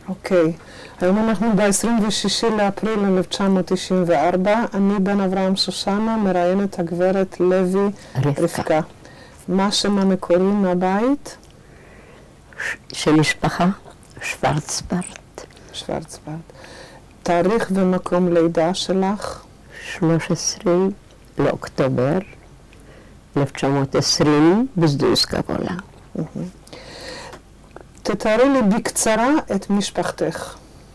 אוקיי. היום אנחנו ב-26 לאפריל 1994. אני בן אברהם שושנה, מראיינת הגברת לוי רבקה. מה שם המקורי מהבית? של משפחה שוורצברד. שוורצברד. תאריך ומקום לידה שלך? 13 לאוקטובר 1920 בזדויסקה גולה. תתארי לי בקצרה את משפחתך.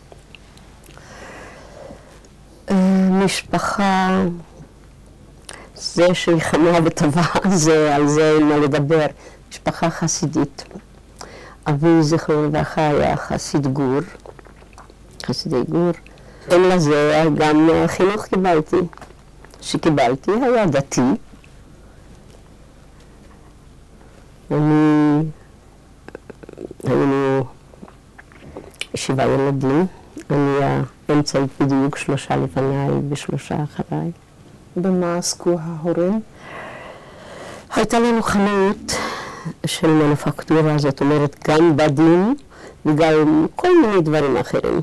משפחה, זה שהיא חמה וטובה, על זה אין מה לדבר. משפחה חסידית. אבי זכרונו לברכה היה חסידי גור. אין לזה גם חינוך שקיבלתי היה דתי. היינו 7 ילדים, אני האמצעית בדיוק 3 לפניי ו3 אחריי. במה עסקו ההורים? הייתה לנו חנות של מנופקטורה, זאת אומרת גם בדים וגם כל מיני דברים אחרים.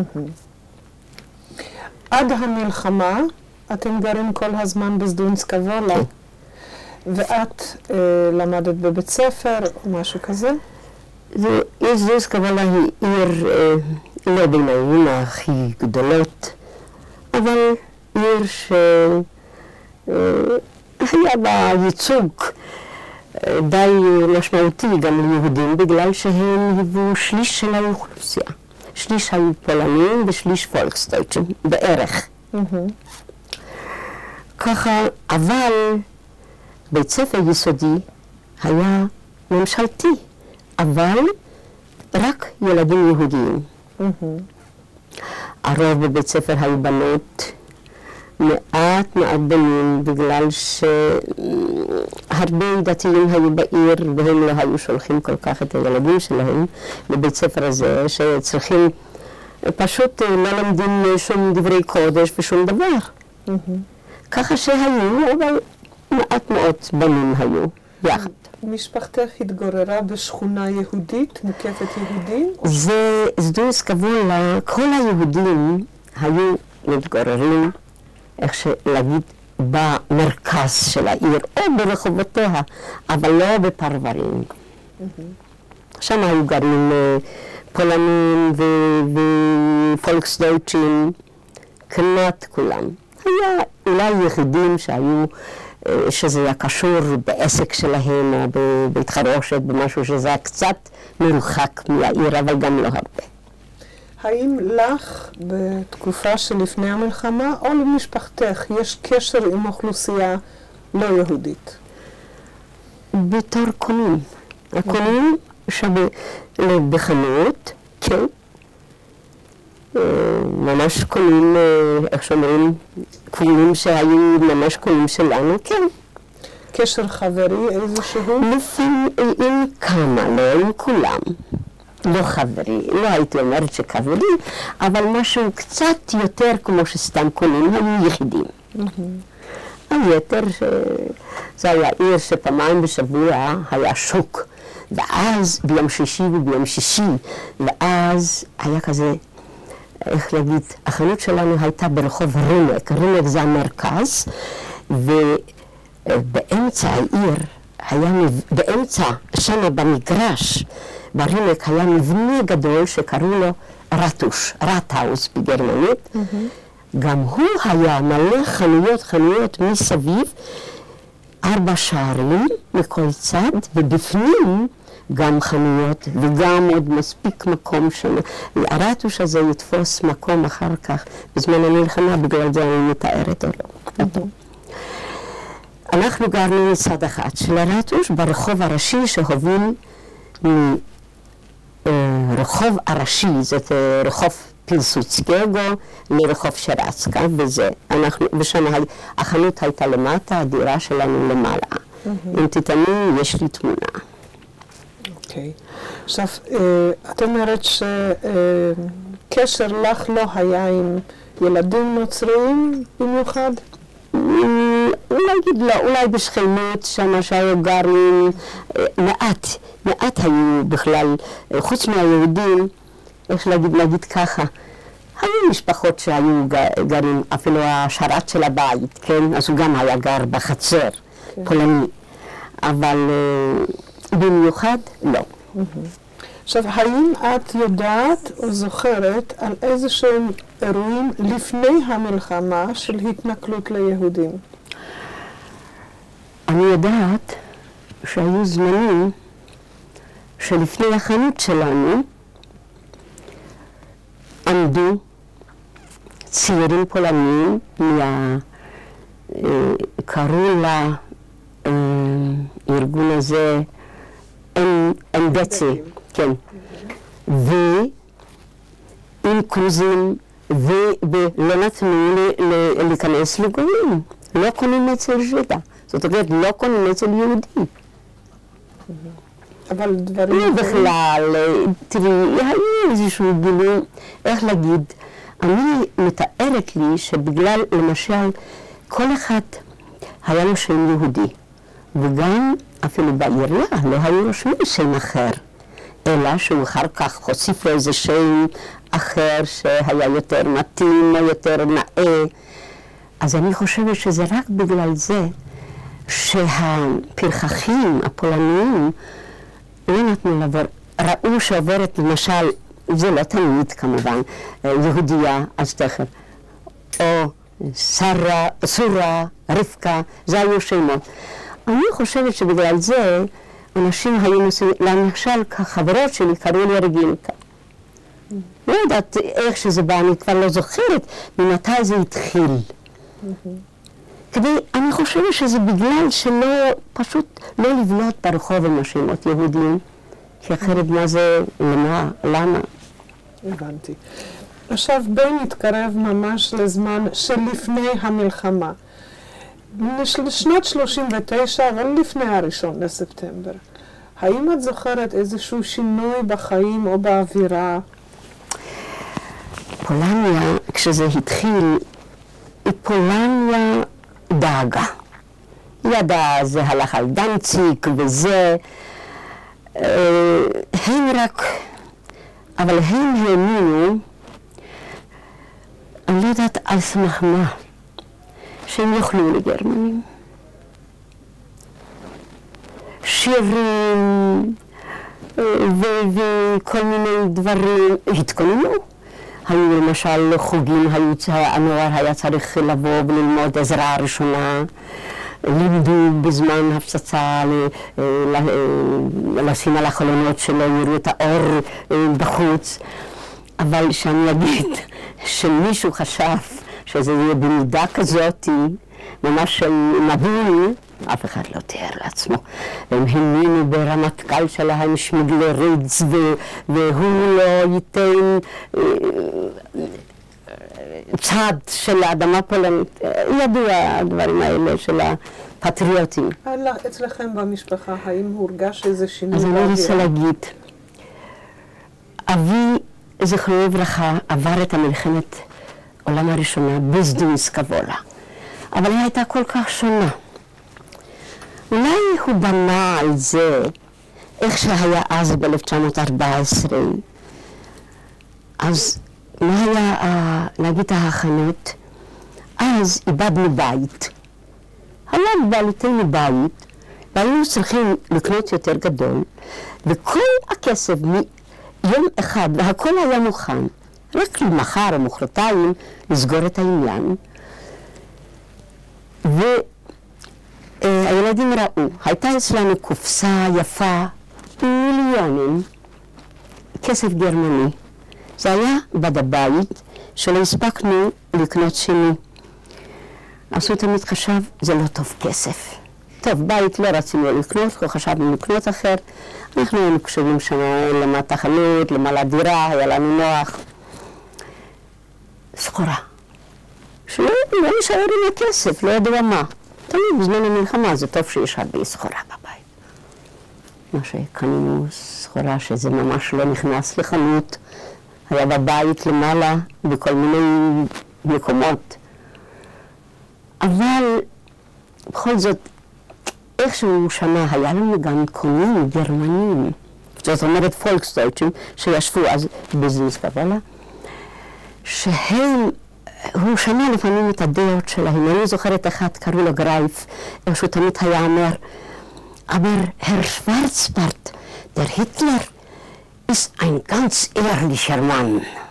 עד המלחמה אתם גרים כל הזמן בזדוינסקה גולה, ואת למדת בבית ספר או משהו כזה? זדוינסקה גולה היא עיר לא בין הערים הכי גדולות, אבל עיר שהיה בה ייצוג די משמעותי גם ליהודים, בגלל שהם היוו שליש של האוכלוסייה. שליש היו פולנים ושליש פולקסדויטשים, בערך. ככה, אבל בית ספר יסודי היה ממשלתי, אבל רק ילדים יהודיים. הרוב בבית ספר היו בנות, מעט בנים, בגלל שהרבה דתיים היו בעיר והם לא היו שולחים כל כך את הילדים שלהם לבית ספר הזה, שצריכים, פשוט לא למדים שום דברי קודש ושום דבר. ככה שהיו, אבל מעט מאוד בנים היו יחד. משפחתך התגוררה בשכונה יהודית, מוקפת יהודים? זה זדוינסקה גולה, כל היהודים היו מתגוררים, איך שלהגיד, במרכז של העיר, או ברחובותיה, אבל לא בפרברים. שם היו גרים פולנים ופולקסדויטשים, כמעט כולם. היה אולי יחידים שהיו, שזה היה קשור בעסק שלהם, או בבית חרושת, במשהו שזה היה קצת מרוחק מהעיר, אבל גם לא הרבה. האם לך, בתקופה שלפני המלחמה, או למשפחתך, יש קשר עם אוכלוסייה לא יהודית? בתור קונים. הקונים בחנות, כן. ממש קונים, איך שאומרים, קונים שהיו ממש קונים שלנו, כן. קשר חברי איזשהו? לפעמים עם כמה, לא עם כולם. לא חברי, לא הייתי אומרת שחברי, אבל משהו קצת יותר כמו שסתם קונים, היו יחידים. היתר, זה היה עיר שפעמיים בשבוע היה שוק, ואז ביום שישי, ואז היה כזה, איך להגיד, החנות שלנו הייתה ברחוב ריינק, ריינק זה המרכז, ובאמצע העיר, באמצע, שם במגרש, בריינק היה מבנה גדול שקראו לו רטהאוס בגרמנית. גם הוא היה מלא חנויות מסביב, 4 שערים מכל צד, ובפנים גם חנויות וגם עוד מספיק מקום שם. הרטוש הזה יתפוס מקום אחר כך, בזמן המלחמה, בגלל זה אני מתארת אותו. אנחנו גרנו מצד אחד של הרטוש ברחוב הראשי שהוביל רחוב הראשי, זאת רחוב פילסוצקגו לרחוב שרצקה, וזה, ושם החנות הייתה למטה, הדירה שלנו למעלה. אם תתאמין, יש לי תמונה. אוקיי. עכשיו, את אומרת שקשר לך לא היה עם ילדים נוצריים במיוחד? אולי בשכנות, שם שהיו גרים, מעט היו בכלל, חוץ מהיהודים, איך להגיד ככה, היו משפחות שהיו גרים, אפילו השרת של הבית, כן? אז הוא גם היה גר בחצר, פולני. אבל במיוחד לא. עכשיו, האם את יודעת או זוכרת על איזשהם אירועים לפני המלחמה של התנכלות ליהודים? אני יודעת שהיו זמנים שלפני החנות שלנו עמדו צעירים פולנים, קראו לארגון הזה אמבצי, כן, ועם קרוזים, ולא נתנו להיכנס לגויים, לא קונים אצל ז'ידה, זאת אומרת, לא קונים אצל יהודים. אבל דברים... לא בכלל, תראי, היה איזשהו גילוי, איך להגיד, אני מתארת לי שבגלל, למשל, כל אחד היה לו שם יהודי, וגם אפילו בעירייה לא היו רושמים שם אחר, אלא שהוא אחר כך הוסיף לו איזה שם אחר שהיה יותר מתאים או יותר נאה. אז אני חושבת שזה רק בגלל זה שהפרחחים הפולניים לא נתנו לעבור, ראו שעוברת למשל, זה לא תמיד כמובן, יהודייה, אז תכף, או שרה, סורה, רבקה, זה היו שמות. אני חושבת שבגלל זה אנשים היו נוסעים, למשל חברות שלי קראו לי רגינקה. לא יודעת איך שזה בא, אני כבר לא זוכרת ממתי זה התחיל. אני חושבת שזה בגלל שלא, פשוט לא לבלוט ברחוב עם השמות יהודיים, כי אחרת מה זה, למה? הבנתי. עכשיו בואי נתקרב ממש לזמן שלפני המלחמה. לשנת 39, אבל לפני הראשון לספטמבר. האם את זוכרת איזשהו שינוי בחיים או באווירה? פולניה, כשזה התחיל, פולניה דאגה. ידע, זה הלך על דנציק וזה, הם רק, אבל הם האמינו, אני לא יודעת על סמך מה, שהם יוכלו לגרמנים. שירים וכל מיני דברים התכוננו. היו למשל חוגים, הנוער היה צריך לבוא וללמוד עזרה ראשונה, לימדו בזמן הפצצה לשים על החלונות שלא יראו את האור בחוץ. אבל שאני אגיד שמישהו חשב שזה יהיה במידה כזאת, ממש של מבול, אף אחד לא תיאר לעצמו. הם האמינו ברמטכ"ל שלהם שמיגלר רידס, והוא לא ייתן צד של האדמה פולנית. ידוע הדברים האלה של הפטריוטים. אצלכם במשפחה, האם הורגש איזה שינוי? אז אני רוצה להגיד, אבי, זכרו לברכה, עבר את המלחמת העולם הראשונה בזדונסקה וולה. אבל היא הייתה כל כך שונה. אולי הוא בנה על זה, איך שהיה אז ב-1914. אז מה היה, להגיד ההכנות? אז איבדנו בית. היה בעלותנו בית, והיינו צריכים לקנות יותר גדול, וכל הכסף מיום אחד, והכל היה מוכן, רק למחר או מחרתיים לסגור את העניין. והילדים ראו, הייתה אצלנו קופסה יפה, מיליונים, כסף גרמני. זה היה בד הבית שלא הספקנו לקנות שני. אז הוא תמיד חשב, זה לא טוב כסף. טוב, בית לא רצינו לקנות, הוא חשבנו לקנות אחר. אנחנו היינו קשורים שם למטה חנות, למעלה דירה, היה לנו נוח. סחורה. שלא נשאר עם הכסף, לא ידוע מה. תמיד בזמן המלחמה זה טוב שיש הרבה סחורה בבית. מה שקנינו סחורה שזה ממש לא נכנס לחנות, היה בבית למעלה בכל מיני מקומות. אבל בכל זאת, איכשהו שנה היה לנו גם קונים גרמנים. זאת אומרת פולקסדויטשים, שישבו אז בזיז קבלה, שהם, הוא שמע לפעמים את הדעות שלהם. אני זוכרת אחד, קראו לו גרייף, שהוא תמיד היה אומר, aber Herr Schwarzbard, der Hitler ist ein ganz ehrlicher Mann.